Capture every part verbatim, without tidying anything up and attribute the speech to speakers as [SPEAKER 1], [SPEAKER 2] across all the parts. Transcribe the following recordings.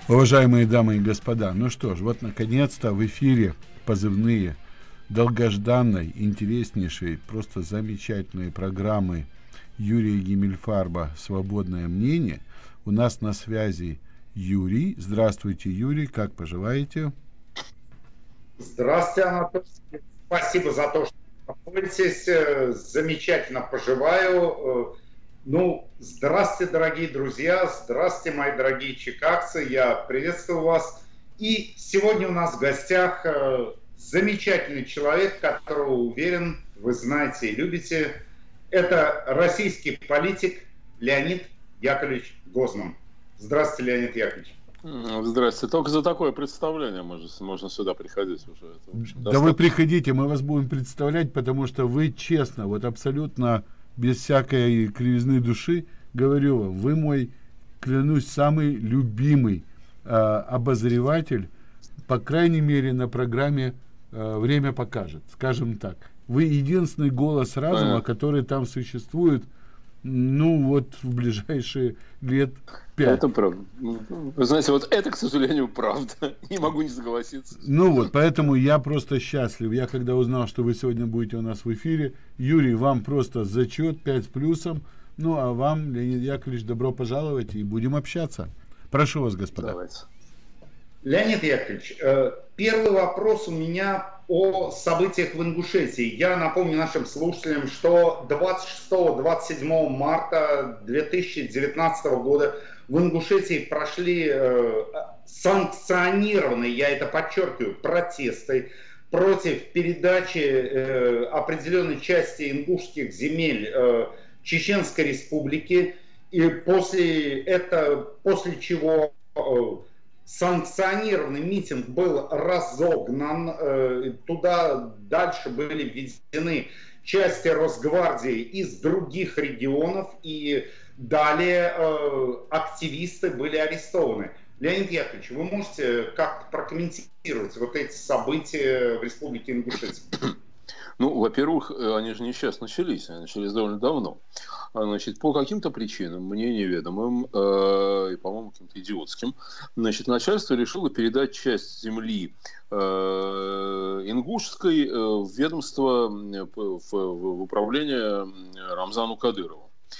[SPEAKER 1] Уважаемые дамы и господа, ну что ж, вот наконец-то в эфире позывные долгожданной, интереснейшей, просто замечательной программы Юрия Гиммельфарба «Свободное мнение». У нас на связи Юрий. Здравствуйте, Юрий, как поживаете?
[SPEAKER 2] Здравствуйте, Анатолий. Спасибо за то, что находитесь. Замечательно поживаю. Ну, здравствуйте, дорогие друзья, здравствуйте, мои дорогие чикагцы, я приветствую вас. И сегодня у нас в гостях замечательный человек, которого, уверен, вы знаете и любите. Это российский политик Леонид Яковлевич Гозман. Здравствуйте, Леонид Яковлевич.
[SPEAKER 3] Здравствуйте. Только за такое представление можно, можно сюда приходить уже. Это, в общем,
[SPEAKER 1] да достаточно. Вы приходите, мы вас будем представлять, потому что вы честно, вот абсолютно... без всякой кривизны души, говорю вам, вы мой, клянусь, самый любимый э, обозреватель, по крайней мере, на программе э, «Время покажет», скажем так. Вы единственный голос разума, который там существует, ну, вот в ближайшие лет пять.
[SPEAKER 3] Это правда. Вы знаете, вот это, к сожалению, правда. Не могу не согласиться.
[SPEAKER 1] Ну вот, поэтому я просто счастлив. Я когда узнал, что вы сегодня будете у нас в эфире, Юрий, вам просто зачет, пять с плюсом. Ну, а вам, Леонид Яковлевич, добро пожаловать, и будем общаться. Прошу вас, господа. Давайте.
[SPEAKER 2] Леонид Яковлевич, первый вопрос у меня о событиях в Ингушетии. Я напомню нашим слушателям, что двадцать шестого — двадцать седьмого марта две тысячи девятнадцатого года в Ингушетии прошли э, санкционированные, я это подчеркиваю, протесты против передачи э, определенной части ингушских земель э, Чеченской Республики. И после, это, после чего... Э, санкционированный митинг был разогнан, э, туда дальше были введены части Росгвардии из других регионов, и далее э, активисты были арестованы. Леонид Яковлевич, вы можете как-то прокомментировать вот эти события в Республике Ингушетия?
[SPEAKER 3] Ну, во-первых, они же не сейчас начались, они начались довольно давно. Значит, по каким-то причинам, мне неведомым, э, и, по-моему, каким-то идиотским, значит, начальство решило передать часть земли э, ингушской э, в ведомство, в, в, в управление Рамзану Кадырову.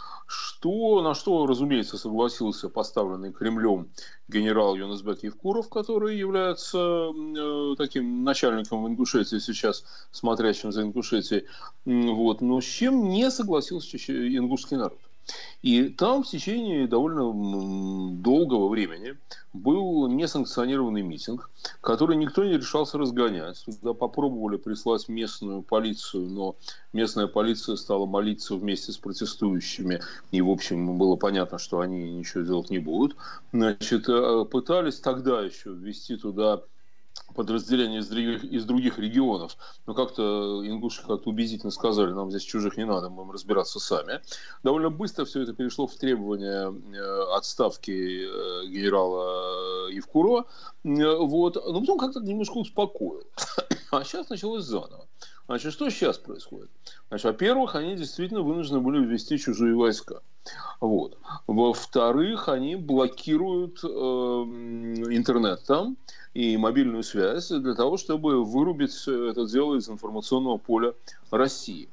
[SPEAKER 3] Что, на что, разумеется, согласился поставленный Кремлем генерал Юнусбек Евкуров, который является э, таким начальником в Ингушетии сейчас, смотрящим за Ингушетией, вот, но с чем не согласился ингушский народ. И там в течение довольно долгого времени был несанкционированный митинг, который никто не решался разгонять. Туда попробовали прислать местную полицию, но местная полиция стала молиться вместе с протестующими. И, в общем, было понятно, что они ничего делать не будут. Значит, пытались тогда еще ввести туда подразделения из других, из других регионов, но как-то ингуши как-то убедительно сказали, нам здесь чужих не надо, мы будем разбираться сами. Довольно быстро все это перешло в требования отставки генерала Евкурова, вот. Но потом как-то немножко успокоил. А сейчас началось заново. Значит, что сейчас происходит? Значит, во-первых, они действительно вынуждены были ввести чужие войска. Вот. Во-вторых, они блокируют э, интернет там и мобильную связь для того, чтобы вырубить это дело из информационного поля России.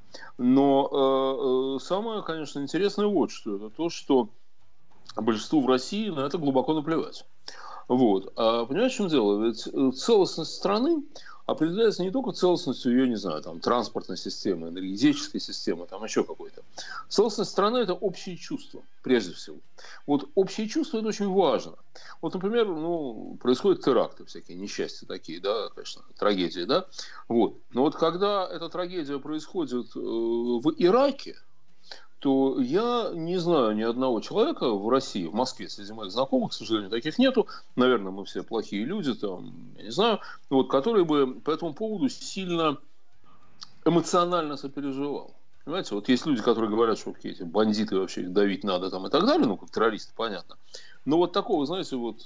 [SPEAKER 3] Но э, самое, конечно, интересное вот что. Это то, что большинству в России на это глубоко наплевать. Вот. А понимаете, в чем дело? Ведь целостность страны определяется не только целостностью ее, не знаю, там, транспортной системы, энергетической системы, там еще какой-то. Целостность страны – это общие чувства, прежде всего. Вот общие чувства – это очень важно. Вот, например, ну, происходят теракты всякие, несчастья такие, да, конечно, трагедии, да. Вот. Но вот когда эта трагедия происходит э, в Ираке, то я не знаю ни одного человека в России, в Москве, среди моих знакомых, к сожалению, таких нету. Наверное, мы все плохие люди, там, я не знаю, вот, которые бы по этому поводу сильно эмоционально сопереживал. Понимаете, вот есть люди, которые говорят, что какие-то бандиты вообще их давить надо там и так далее, ну, как террористы, понятно. Но вот такого, знаете, вот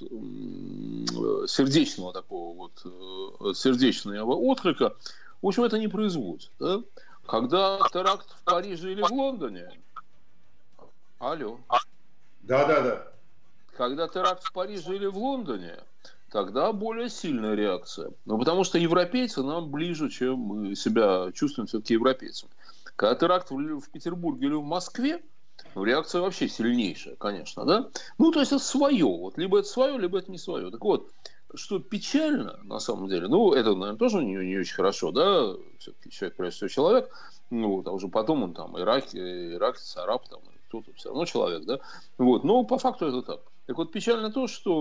[SPEAKER 3] сердечного такого вот, сердечного отклика, в общем, это не производит. Да? Когда теракт в Париже или в Лондоне... Алло.
[SPEAKER 2] Да, да, да.
[SPEAKER 3] когда теракт в Париже или в Лондоне, тогда более сильная реакция. Ну, потому что европейцы нам ближе, чем мы себя чувствуем все-таки европейцами. Когда теракт в, в Петербурге или в Москве, ну, реакция вообще сильнейшая, конечно, да? Ну, то есть это свое. Вот. Либо это свое, либо это не свое. Так вот, что печально, на самом деле, ну, это, наверное, тоже не, не очень хорошо, да? Все-таки человек, прежде всего, человек. Ну, вот, а уже потом он там ирак, иракец, араб, там, кто-то все равно человек, да? Вот. Но по факту это так. Так вот, печально то, что...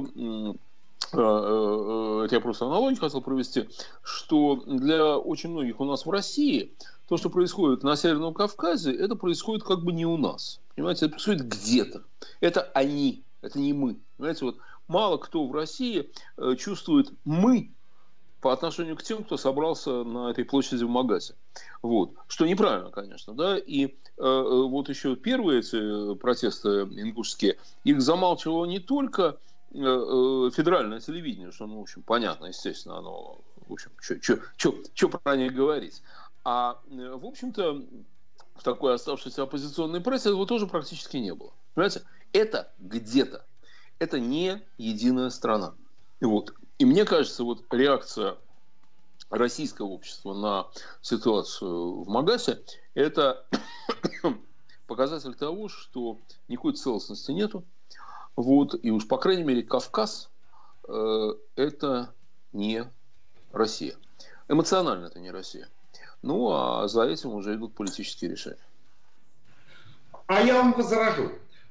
[SPEAKER 3] Это я просто аналогию хотел провести, что для очень многих у нас в России то, что происходит на Северном Кавказе, это происходит как бы не у нас. Понимаете, это происходит где-то. Это они, это не мы. Понимаете, вот мало кто в России чувствует «мы» по отношению к тем, кто собрался на этой площади в Магасе. Вот. Что неправильно, конечно. Да? И э, вот еще первые эти протесты ингушские, их замалчивало не только федеральное телевидение, что, ну, в общем, понятно, естественно, оно, в общем, что про них говорить. А, в общем-то, в такой оставшейся оппозиционной прессе этого тоже практически не было. Понимаете? Это где-то. Это не единая страна. И, вот. И мне кажется, вот реакция российского общества на ситуацию в Магасе – это показатель того, что никакой целостности нету. Вот, и уж, по крайней мере, Кавказ э, это не Россия. Эмоционально это не Россия. Ну, а за этим уже идут политические решения.
[SPEAKER 2] А я вам возражу.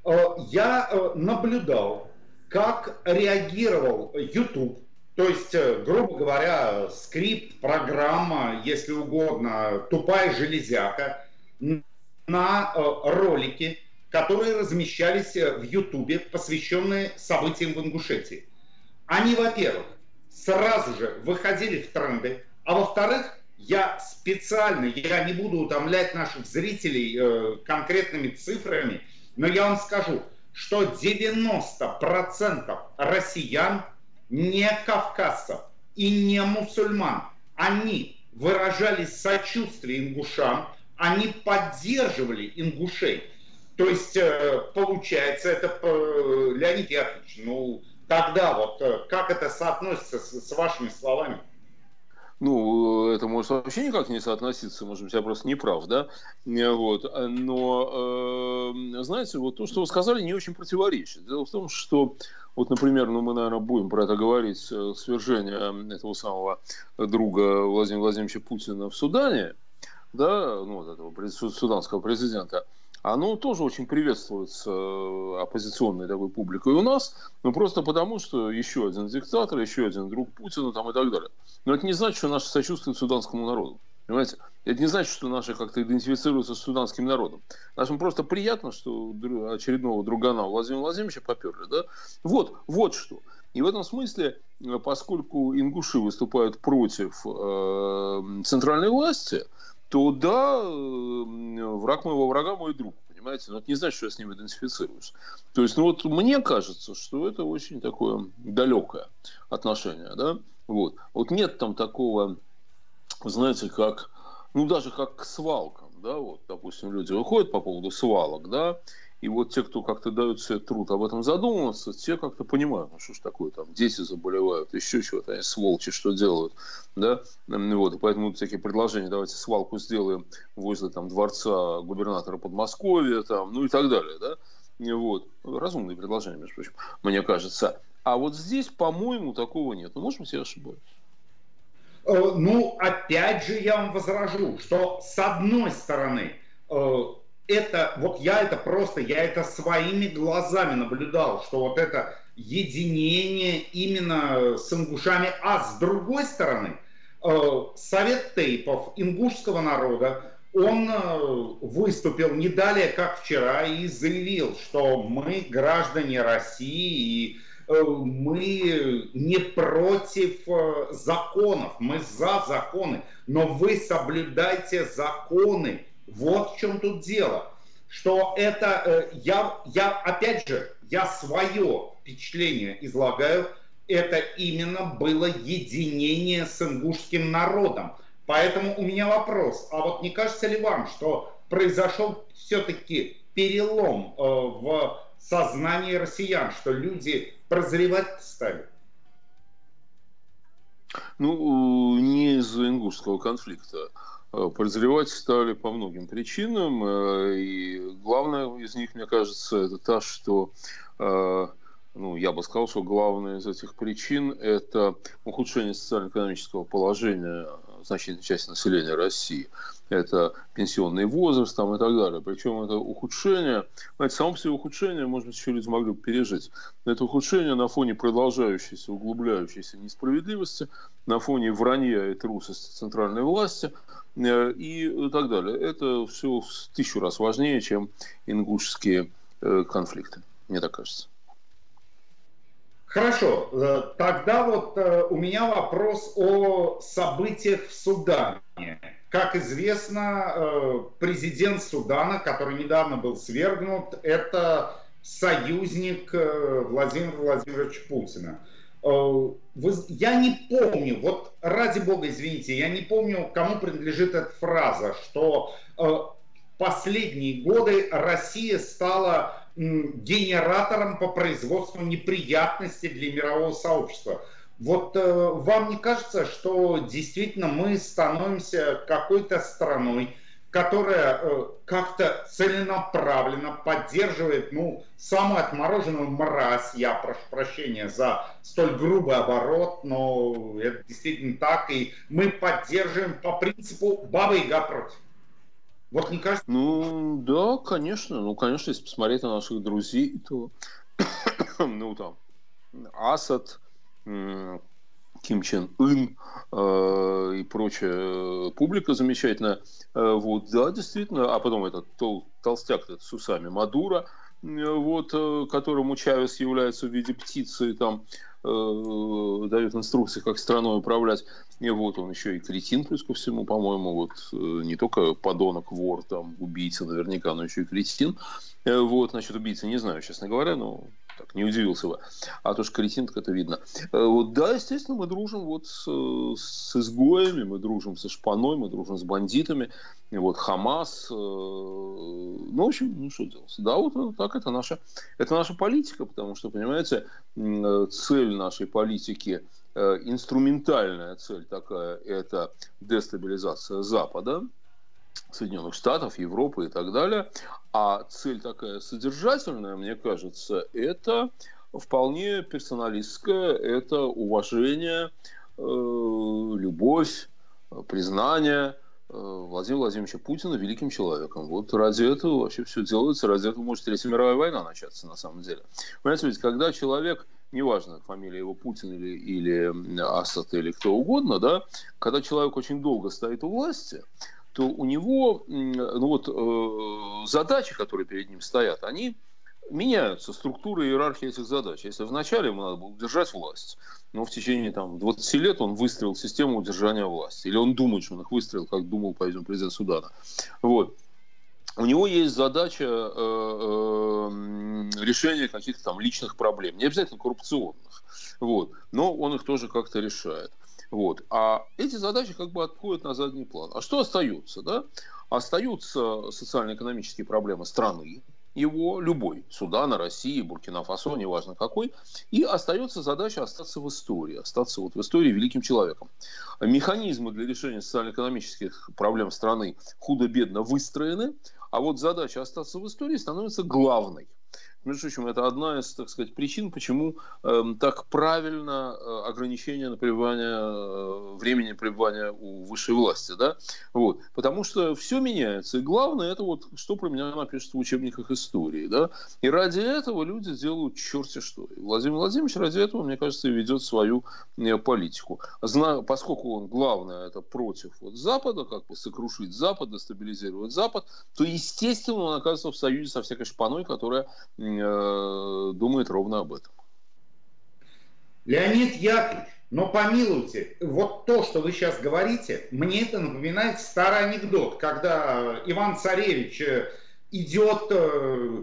[SPEAKER 2] Я наблюдал, как реагировал YouTube, то есть, грубо говоря, скрипт, программа, если угодно, тупая железяка, на ролики, которые размещались в Ютубе, посвященные событиям в Ингушетии. Они, во-первых, сразу же выходили в тренды, а во-вторых, я специально, я не буду утомлять наших зрителей э, конкретными цифрами, но я вам скажу, что девяносто процентов россиян не кавказцев и не мусульман. Они выражали сочувствие ингушам, они поддерживали ингушей. То есть, получается, это, Леонид Яковлевич, ну, тогда вот, как это соотносится с, с вашими словами?
[SPEAKER 3] Ну, это может вообще никак не соотноситься, может быть, я просто не прав, да? Вот. Но, э, знаете, вот то, что вы сказали, не очень противоречит. Дело в том, что, вот, например, ну, мы, наверное, будем про это говорить, свержение этого самого друга Владимира Владимировича Путина в Судане, да, ну, вот этого суданского президента, оно тоже очень приветствуется оппозиционной такой публикой у нас, но просто потому, что еще один диктатор, еще один друг Путина там, и так далее. Но это не значит, что наше сочувствие суданскому народу. Понимаете? Это не значит, что наши как-то идентифицируются с суданским народом. Нашим просто приятно, что очередного другана Владимира Владимировича поперли. Да? Вот, вот что. И в этом смысле, поскольку ингуши выступают против э, центральной власти, то да, враг моего врага мой друг, понимаете? Но это не значит, что я с ним идентифицируюсь. То есть, ну вот мне кажется, что это очень такое далекое отношение, да? Вот. Вот нет там такого, знаете, как, ну даже как к свалкам, да, вот, допустим, люди выходят по поводу свалок, да, и вот те, кто как-то дают себе труд об этом задумываться, те как-то понимают, ну что ж такое, там дети заболевают, еще чего-то, они сволочи что делают, да, вот, и поэтому всякие предложения, давайте свалку сделаем возле там дворца губернатора Подмосковья, там, ну и так далее, да, и вот, разумные предложения, между прочим, мне кажется. А вот здесь, по-моему, такого нет. Ну, может быть, я ошибаюсь.
[SPEAKER 2] Ну, опять же, я вам возражу, что с одной стороны, это, вот я это просто, я это своими глазами наблюдал, что вот это единение именно с ингушами, а с другой стороны, Совет тейпов ингушского народа, он выступил не далее, как вчера, и заявил, что мы граждане России, и мы не против законов, мы за законы, но вы соблюдайте законы. Вот в чем тут дело. Что это, я, я опять же, я свое впечатление излагаю, это именно было единение с ингушским народом. Поэтому у меня вопрос, а вот не кажется ли вам, что произошел все-таки перелом в сознании россиян, что люди прозревать стали?
[SPEAKER 3] Ну, не из-за ингушского конфликта. Прозревать стали по многим причинам. И главное из них, мне кажется, это та, что, ну, я бы сказал, что главная из этих причин – это ухудшение социально-экономического положения значительной части населения России. Это пенсионный возраст там, и так далее. Причем это ухудшение, знаете, само по себе ухудшение, может быть, еще люди могли бы пережить. Но это ухудшение на фоне продолжающейся, углубляющейся несправедливости, на фоне вранья и трусости центральной власти и так далее. Это все в тысячу раз важнее, чем ингушские конфликты, мне так кажется.
[SPEAKER 2] Хорошо, тогда вот у меня вопрос о событиях в Судане. Как известно, президент Судана, который недавно был свергнут, это союзник Владимира Владимировича Путина. Я не помню, вот ради бога, извините, я не помню, кому принадлежит эта фраза, что в последние годы Россия стала генератором по производству неприятностей для мирового сообщества. Вот э, вам не кажется, что действительно мы становимся какой-то страной, которая э, как-то целенаправленно поддерживает, ну, самую отмороженную мразь, я прошу прощения за столь грубый оборот, но это действительно так, и мы поддерживаем по принципу «баба-яга против». Вот не кажется?
[SPEAKER 3] Ну, да, конечно. Ну, конечно, если посмотреть на наших друзей, то, ну, там, Асад, Ким Чен Ын э, и прочая публика замечательная. Э, вот, да, действительно. А потом этот тол, толстяк этот, с усами Мадуро, э, вот, э, которому Чавес является в виде птицы, там, э, дает инструкции, как страной управлять. И вот он еще и кретин, плюс ко всему, по-моему, вот, э, не только подонок, вор, там, убийца наверняка, но еще и кретин. Э, вот, значит, убийца не знаю, честно говоря, но так, не удивился бы. А то, что кретин, так это видно. Э, вот, да, естественно, мы дружим вот с, с изгоями, мы дружим со шпаной, мы дружим с бандитами. И вот Хамас. Э, ну, в общем, ну, что делать? Да, вот так это наша, это наша политика, потому что, понимаете, цель нашей политики, инструментальная цель такая, это дестабилизация Запада, Соединенных Штатов, Европы и так далее. А цель такая содержательная, мне кажется, это вполне персоналистская, это уважение, любовь, признание Владимира Владимировича Путина великим человеком. Вот ради этого вообще все делается, ради этого может Третья мировая война начаться на самом деле. Понимаете, ведь когда человек, неважно, фамилия его Путин или, или Асад или кто угодно, да, когда человек очень долго стоит у власти, то у него, ну вот, э, задачи, которые перед ним стоят, они меняются, структура и иерархия этих задач. Если вначале ему надо было удержать власть, но в течение там, двадцати лет он выстроил систему удержания власти, или он думает, что он их выстроил, как думал, по-видимому, президент Судана. Вот. У него есть задача э, э, решения каких-то там личных проблем, не обязательно коррупционных, вот, но он их тоже как-то решает. Вот. А эти задачи как бы отходят на задний план. А что остается? Да? Остаются социально-экономические проблемы страны, его, любой, Судана, России, Буркина-Фасо, неважно какой, и остается задача остаться в истории, остаться вот в истории великим человеком. Механизмы для решения социально-экономических проблем страны худо-бедно выстроены, а вот задача остаться в истории становится главной. Между прочим, это одна из, так сказать, причин, почему э, так правильно э, ограничение на пребывание, э, времени пребывания у высшей власти. Да? Вот. Потому что все меняется. И главное, это вот, что про меня напишут в учебниках истории. Да? И ради этого люди делают черти что. И Владимир Владимирович ради этого, мне кажется, и ведет свою э, политику. Зна... Поскольку он, главное, это против вот, Запада, как бы сокрушить Запад, дестабилизировать Запад, то, естественно, он оказывается в союзе со всякой шпаной, которая думает ровно об этом.
[SPEAKER 2] Леонид Яковлевич, но помилуйте, вот то, что вы сейчас говорите, мне это напоминает старый анекдот, когда Иван Царевич идет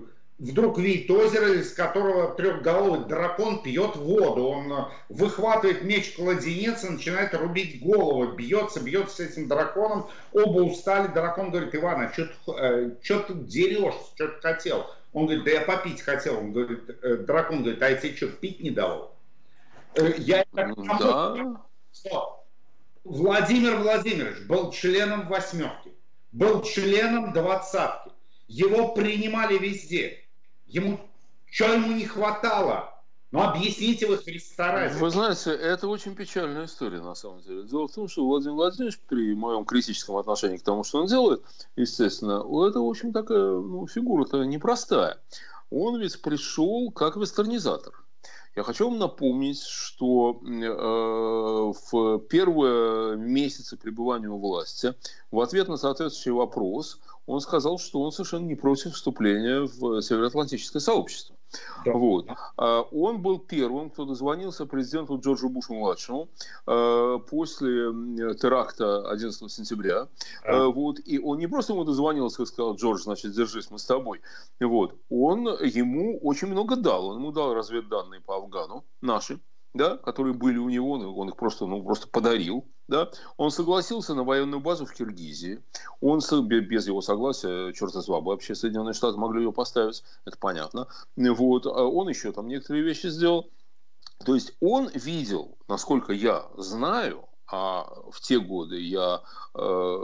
[SPEAKER 2] вдруг видит озеро, из которого трехголовый дракон пьет воду. Он выхватывает меч-кладенец и начинает рубить голову. Бьется, бьется с этим драконом. Оба устали. Дракон говорит: Иван, а что ты, что ты дерешься, что ты хотел? Он говорит: да я попить хотел. Он говорит, дракон говорит: а я тебе что, пить не давал? Я это
[SPEAKER 3] да.
[SPEAKER 2] что Владимир Владимирович был членом восьмерки, был членом двадцатки. Его принимали везде. Ему, что ему не хватало? Ну, объясните вы, Христа ради.
[SPEAKER 3] Вы знаете, это очень печальная история, на самом деле. Дело в том, что Владимир Владимирович, при моем критическом отношении к тому, что он делает, естественно, это, в общем, такая, ну, фигура-то непростая. Он ведь пришел как вестернизатор. Я хочу вам напомнить, что э, в первые месяцы пребывания у власти в ответ на соответствующий вопрос он сказал, что он совершенно не против вступления в Североатлантическое сообщество. Да. Вот. Он был первым, кто дозвонился президенту Джорджу Бушу-младшему после теракта одиннадцатого сентября. А. Вот. И он не просто ему дозвонился и сказал: Джордж, значит, держись, мы с тобой. Вот. Он ему очень много дал. Он ему дал разведданные по Афгану, наши, да, которые были у него, он их просто, ну, просто подарил. Да? Он согласился на военную базу в Киргизии. Он без его согласия, черт из два, вообще Соединенные Штаты могли ее поставить, это понятно. Вот. Он еще там некоторые вещи сделал. То есть он видел, насколько я знаю, а в те годы я э,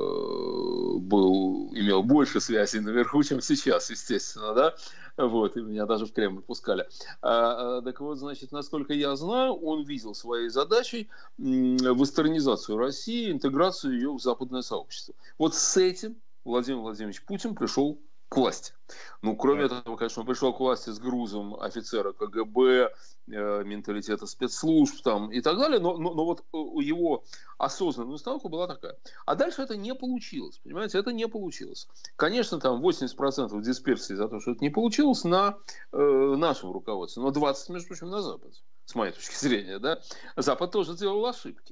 [SPEAKER 3] был, имел больше связей наверху, чем сейчас, естественно, да, вот, и меня даже в Кремль пускали. А, так вот, значит, насколько я знаю, он видел своей задачей вестернизацию России, интеграцию ее в западное сообщество. Вот с этим Владимир Владимирович Путин пришел к власти. Ну, кроме этого, конечно, он пришел к власти с грузом офицера ка гэ бэ, э, менталитета спецслужб там, и так далее, но, но, но вот у его осознанная установка была такая. А дальше это не получилось, понимаете, это не получилось. Конечно, там восемьдесят процентов дисперсии за то, что это не получилось на э, нашем руководстве, но двадцать процентов, между прочим, на Западе, с моей точки зрения, да. Запад тоже делал ошибки.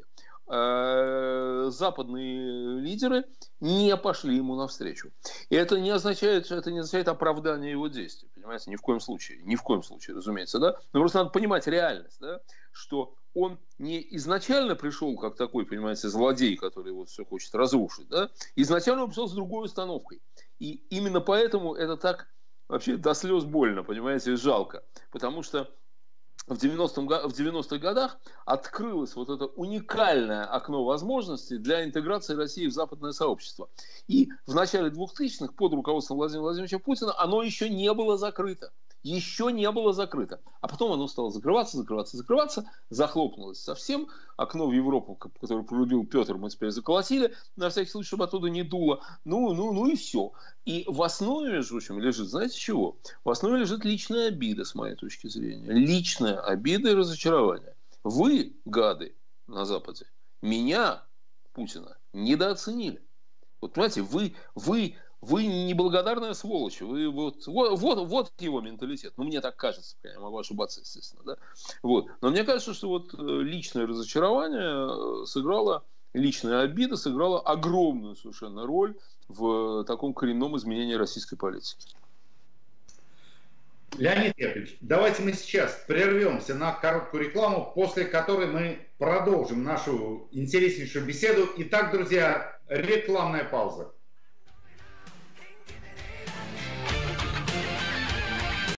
[SPEAKER 3] Западные лидеры не пошли ему навстречу. И это не означает, это не означает оправдание его действий, понимаете, ни в коем случае, ни в коем случае, разумеется, да. Но просто надо понимать реальность, да, что он не изначально пришел как такой, понимаете, злодей, который вот все хочет разрушить, да. Изначально он пришел с другой установкой. И именно поэтому это так вообще до слез больно, понимаете, и жалко, потому что в девяностых годах открылось вот это уникальное окно возможностей для интеграции России в западное сообщество. И в начале двухтысячных под руководством Владимира Владимировича Путина оно еще не было закрыто. Еще не было закрыто. А потом оно стало закрываться, закрываться, закрываться. Захлопнулось совсем. Окно в Европу, которое прорубил Петр, мы теперь заколотили. На всякий случай, чтобы оттуда не дуло. Ну, ну, ну и все. И в основе, между прочим, лежит, знаете чего? В основе лежит личная обида, с моей точки зрения. Личная обида и разочарование. Вы, гады на Западе, меня, Путина, недооценили. Вот, понимаете, вы... вы Вы неблагодарная сволочь. Вы вот, вот, вот, вот его менталитет. Ну, мне так кажется. Я могу ошибаться, естественно. Да? Вот. Но мне кажется, что вот личное разочарование сыграло, личная обида сыграла огромную совершенно роль в таком коренном изменении российской политики.
[SPEAKER 2] Леонид Яковлевич, давайте мы сейчас прервемся на короткую рекламу, после которой мы продолжим нашу интереснейшую беседу. Итак, друзья, рекламная пауза.